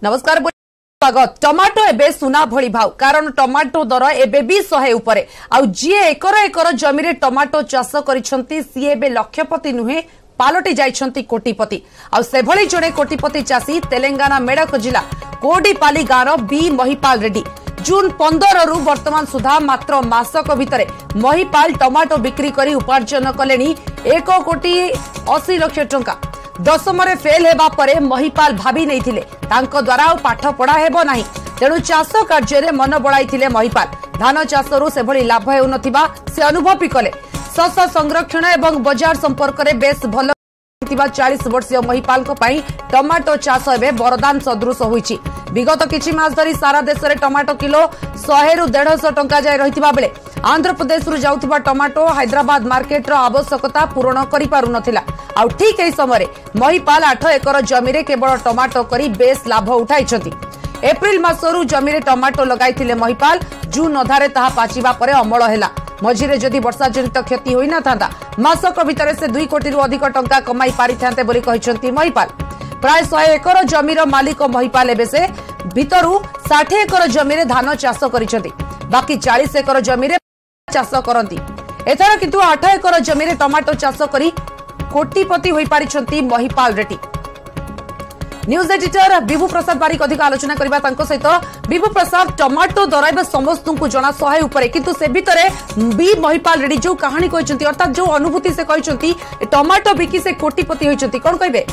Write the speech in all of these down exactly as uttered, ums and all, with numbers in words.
नमस्कार स्वागत। टमाटो एबे सुना भली भाव कारण टमाटो दर एबे भी शहे उपरे आउ जी एकर एकर जमी रे टमाटो चाष करिसंती सी एबे लक्षपति नुहे पालटी जाइछंती कोटिपति आउ सेभली जणे कोटिपति चाषी तेलंगाना मेडक जिला कोडीपाली गाँव बी महिपाल रेड्डी जून पंद्रह रु वर्तमान सुधा मात्र मासक भितरे महिपाल टमाटो बिक्री करी उपार्जन कलेनी एक कोटी अशी लक्ष टंका। दशमरे फेल हेबा परे महिपाल भाभी नैथिले तांको द्वारा पाठ पढ़ा हेबो नाही तेणु चाष कार्य मन बढ़ाई महिपाल धान चाषरू सेभली लाभ हेउनथिबा से अनुभव भी कले। शस संरक्षण एवं बाजार संपर्क में बेस भल चालीस वर्षीय महिपाल टमाटो चाष एवं वरदान सदृश होईछि। विगत किछि मास धरी सारा देश में टमाटो किलो शहे रु डेढ़ सौ टंका जाए रहिथिबा बेले आंध्र प्रदेश रु जाउथिबा टमाटो हैदराबाद मार्केट रो आवश्यकता पूरण करि पारु नथिला। आउ ठीक एही समय महिपाल आठ एकर जमी रे केवल टमाटो करी बेस लाभ उठाइछंती। एप्रिल मासरू जमी रे टमाटो लगाइथिले महिपाल जून अधारे ताहा पाचिबा परे अमल हेला। मझिरे जदि वर्षा जनित क्षति होई न थांता मासक भितरे से दुई कोटी रु अधिक टंका कमाई पारि थांते बोली कहिसंती महिपाल। प्राय सौ एकर जमीर मालिक महिपाल एबे से भितरु साठ एकर जमी रे धान चाष करिसंती बाकी चालीस एकर जमी रे चाष करंती। एथर किंतु आठ एकर जमी रे टमाटो चाष करी कोटिपति होई पारिसंती महिपाल रेड्डी। न्यूज एडिटर विभू प्रसाद बारिक अधिक आलोचना करबा तांको सहित। विभू प्रसाद टमाटो दर समस्त को जना सहाय उपरे किंतु से भितरे बी महिपाल रेड्डी जो कहानी कहचंती अर्थात जो अनुभूति से कहचंती टमाटो बिकी से कोटिपति होइचंती कोन कहबे?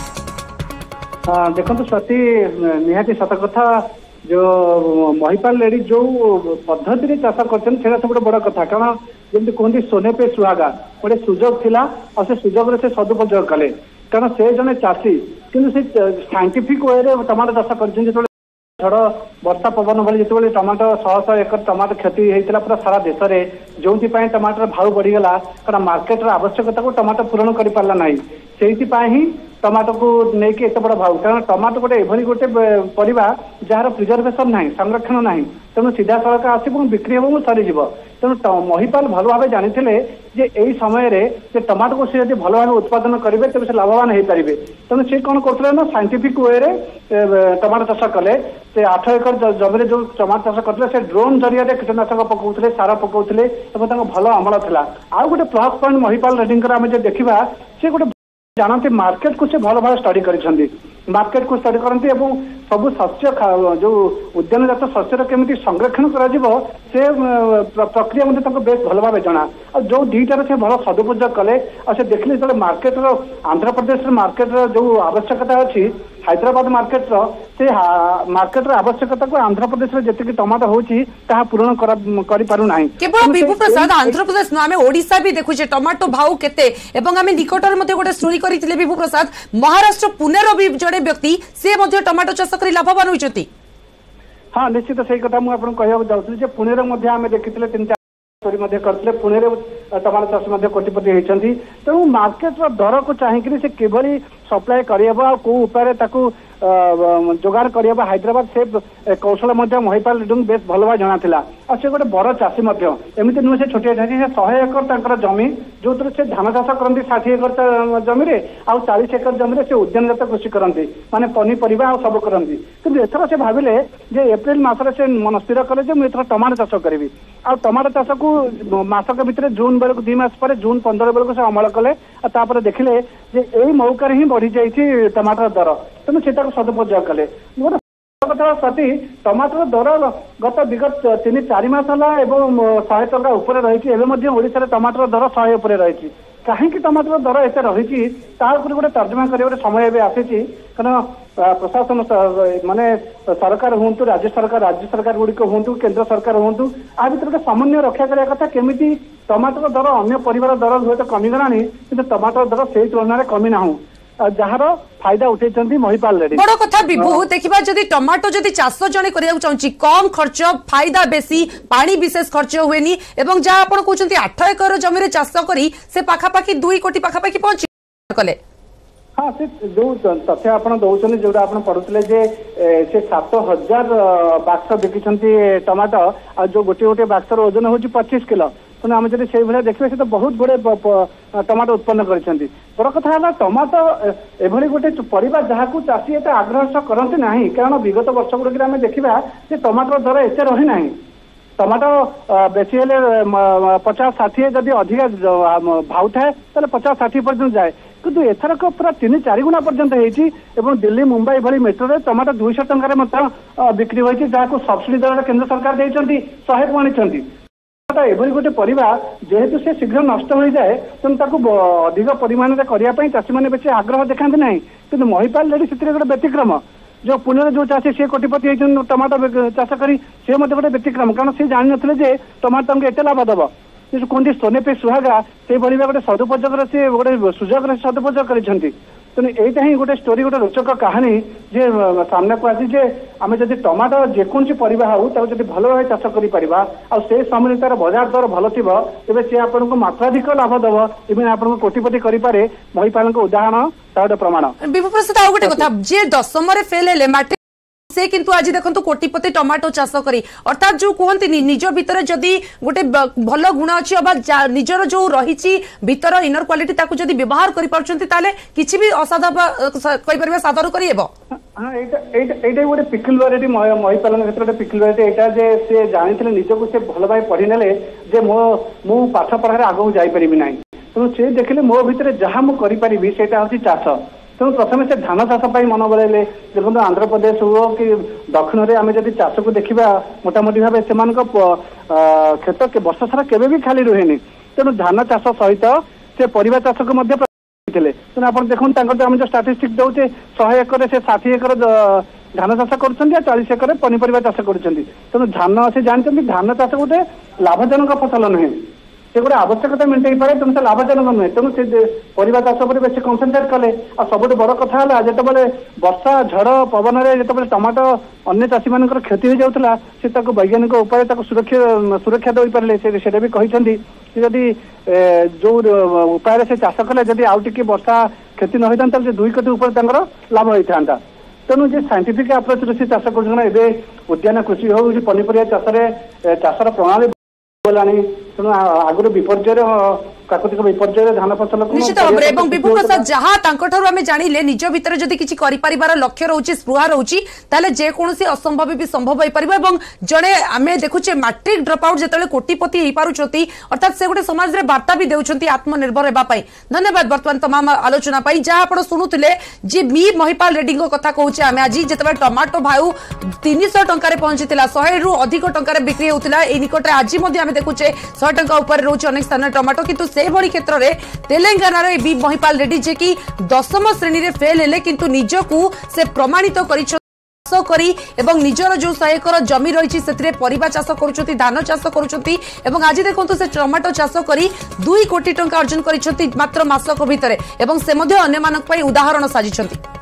हां देखंतु स्वाति निहाती सत कथा जो महिपाल रेड्डी जो पद्धति रे चाष करछन सेटा सब बड़ कथा कारण जेंति कहंती सोने पे सुहागा गोटे सुजोग थिला और से सुजोग रे से सदुपयोग कले कारण से जने चाषी किंतु से साइंटिफिक वे रे टमाटो चाष करछन जेतो झड़ वर्षा पवन भली जेतो टमाटो शह शह एकर टमाटो क्षति होता पूरा सारा देश में जो टमाटर भाव बढ़ीगला कारण मार्केट आवश्यकता को टमाटो पूरण कर पारा ना से ही टमाटो को लेकिन एत बड़ भाव कारण टमाटो गोटे एभली गोटे परिबा जार प्रिजर्वेशन ना संरक्षण ना तेणु सीधा सड़क आसब बिक्री हम सरीज तेणु महिपाल भल भाव जानी जे यही समय टमाटो को सी भल भाव उत्पादन करेंगे तेज से लाभवान हो पारे तेणु सी कौन करते ना साइंटिफिक वे टमाटो चाष कले से आठ एकर जमी जो टमाटो चाष करते से ड्रोन जरिया कीटनाशक पकाउते सार पकाउते भल अमल था। आउ गोटे प्लस पॉइंट महिपाल रेड्डी आम जो देखा सी गोटे जानते मार्केट को से भल भाव स्टडी कर मार्केट को स्टडी करती सब शस्य जो उद्यानजात शस्यर केमी संरक्षण से प्रक्रिया बेस भल भाव जना और जो दुईटार से भल सदुपयोग कले और से देखिले जो मार्केट आंध्र प्रदेश मार्केट जो आवश्यकता अच्छी हैदराबाद मार्केट से मार्केट आवश्यकता को आंध्र प्रदेश में जी टमाटो होची ताहा पूरण करि पारु नाही। केवल विभू प्रसाद आंध्र प्रदेश आम ओडिशा भी देखुचे टमाटो भाव केते एवं आम निकटर मध्ये गोटे स्टोरी करथिले विभू प्रसाद महाराष्ट्र पुणे रो भी जड़े व्यक्ति से मध्ये टमाटो चाष करी लाभवान होइचंती। हाँ निश्चित सही कथा मु आपन कहया जाउथि जे पुणे रे मध्ये आमे देखिथिले तीन चार मध्ये करथिले पुणे रे टमाटो चाष मध्ये कोटिपति होइचंती तेणु मार्केट रो दर को चाहिकरी से केवली सप्लाई करियबा को उपाय ताकू जोगाड़ करियबा हैदराबाद से कौशल महिपाल रेड्डी बेस भल भाव जना था और से गोटे बड़ चाषी एमती नुहे से छोटिया चाषी से शहे एकर जमी जो से धान चाष करती षाठ एकर जमी आउ चालीस एकर जमी से उद्यानजात कृषि करती माने पनीपरिया सब करती किंतु एथर से भाविले जे एप्रिल मसरे से मन स्थिर कले मुझे टमाटो चाष करी आ टमाटो चाष को मसक भितर जून बेलू दुई मास पर जून पंद्रह बेलू से अमल कले और देखिले जे यही मौकार ही बढ़ी जाइए टमाटर दर तेणु से सदुपयोग कले कथा प्रति टमाटर दर गत विगत तीन चार मास है शहे टका उपर रही ओडिशा टमाटर दर शहे उपर रही कहीं टमाटर दर एत रही गोटे तर्जमा कर समय आसी कारण प्रशासन माने सरकार हूँ राज्य सरकार राज्य सरकार गुड़िक हूँ केंद्र सरकार हूँ आ भर गोटे समन्वय रक्षा करने कथा केमी टमाटर दर अन्य परिवार दर हुए तो कमिगला कि टमाटर दर से तुलन कमी ना जार फायदा उठे महिपाल रेड्डी। बड़ कथा विभू देखा जदि टमाटो जदि चाष जड़े करिया चाहूँ कम खर्च फायदा बेसी पानी विशेष खर्च हुए जहाँ आप कहते आठ एकर जमी चाष करी से पाखापाखि दुई कोटी पाखापाखि पहुंची कले। हाँ से जो तथ्य आप दौरान जो आप पढ़ुले से सात हजार बाक्स बिकी टमाटो आ जो गोटे गोटे बाक्सर ओजन हूँ पच्चीस किलो तेणु आम जब से भाया देखिए से तो बहुत गुड़े टमाटो उत्पन्न कर बड़ कथा है टमाटो एभली गोटे परिवार जहाँ चाषी एत आग्रह करते ना कारण विगत वर्ष गुड़िक आम देखा टमाटर दर एत रही ना टमाटो बेसी हेले पचास षाठी जदि अधिका भाव थाए तो पचास षाठी पर्यटन जाए किंतु एथरक पूरा तीन चार गुणा पर्यंत होती दिल्ली मुंबई भली मेट्रो रे टमाटो दुईश टकर बिक्री होती जहाँ सब्सिडी दर केंद्र सरकार देते शहे आनी एभली गोटे परिवार जेहेतु से शीघ्र नष्ट हो जाए तेणु अधिक परिमाण में करने चाषी मैंने बेसी आग्रह देखा ना कि महिपाल रेड्डी से गोटे व्यतिक्रम जो पुणे जो चाषी सी कोटिपति होती टमाटो चाष कर सी गोटे व्यतिक्रम कारण सी जान ना टमाटो एत लाभ दब कहते सोने पे सुहागा से गोटे सदुपयोग से गोटे सुजोग सदुपयोग कर तेणु यहीटा ही गोटे स्टोरी गोटे रोचक कहानी जे सामना को आसी जे आम जब टमाटो जेकोसी परिवा हो जब भल भाव चाष कर से समय तार बजार दर भल थी तेज सी आपको मात्राधिक लाभ दब इवन आपको कोटिपति करे महिपाल उदाहरण गोटे प्रमाण विभू प्रसाद आ गोटे कथा जे दशम फेल हेले माटी से किंतु आज देखो कोटिपति टमाटो चाष करी अर्थात जो कहते निज भितर जदि गोटे भल गुण अच्छी निजर जो रही भितर इनर क्वालिटी ताकू जदि व्यवहार कर किसी भी असाधा साधारण कर हाँ ये गोटे पिकल वेराइटी महिपालन क्षेत्र में पिकल वेराइटी यहाँ जे सी जानी निजक से भल भाई पढ़ी ने जे मो मु पाठ पढ़ार आगू जापरि ना तेणु से देखिले मो भितर जहाँ मुझे से चाष तेणु प्रथम से धान चाष मन बड़े देखो आंध्र प्रदेश हो कि दक्षिण में आम जब चाष को देखा मोटामोटी भाव से क्षेत्र के वर्ष सारा केवे भी खाली रुहेनि तेणु धान चाष सहित से परिवा चाष को तेणु आप देखो आम जो स्टाटिस्टिक्स दौचे शहे एकर से षाठी एकर धान चाष कर चालीस एकर पनीपरिया चाष कर तेणु धान से जानते धान चाष गोटे लाभजनक फसल नुहे से गोटे आवश्यकता मेटाई पारे तेणु से लाभजनक नुहे तेणु से परिवा चाष पर बेस कनसेंट्रेट कले आ सब बड़ कथा है जो वर्षा झड़ पवन में जो टमाटो अन्य चाषी मान क्षति हो जाता से वैज्ञानिक उपाय सुरक्षा सुरक्षा दे पारे से भी कहते जदि जो उपाय से चाष कले जदि आउ टी वर्षा क्षति न होता से दुई कोटी ऊपर लाभ होता तेणु जे साइंटिफिक अप्रोच से चाष कर उद्यान कृषि हो पनीपरिया चाष चाषर प्रणाली गलानी तेणु आगुरी विपर्य प्राकृतिक विपर्य धान फसल निश्चित भाव में विभू प्रसाद जहाँ आम जानिले निज भितर जदि किसी कर लक्ष्य रोचे स्पृहा रोचे ताले जेकोसी असंभव भी संभव हो पार जड़े आम देखुचे मैट्रिक ड्रप आउट जो कोटिपति हो पार्टी अर्थात से गोटे समाज में वार्ता भी देउछंती आत्मनिर्भर होगापाई धन्यवाद बर्तमान तमाम आलोचना जहाँ आप शुणुले जी मी महिपाल रेड्डी कथा कहूचे आम आज जिते टमाटो भाव तीन सौ टकर पहुंची शहे रु अधिक टकर बिक्री होता निकटे आज देखुचे शहे टका उपर रोचे अनेक स्थान टमाटो किंतु से भली क्षेत्र में तेलंगाना बी महिपाल रेड्डी जे कि दशम श्रेणी रे फेल हेले किंतु निजकू से प्रमाणित करी एवं निजर जो शहे एकर जमी रही से परिवा चाष करुछंती धान चाष करुछंती एवं आज देखंतु से टमाटो चाष करी दुई कोटी टंका अर्जन करिछंती मात्र मासक भितरे एवं से मध्य अन्य मानक पई उदाहरण साजिछंती।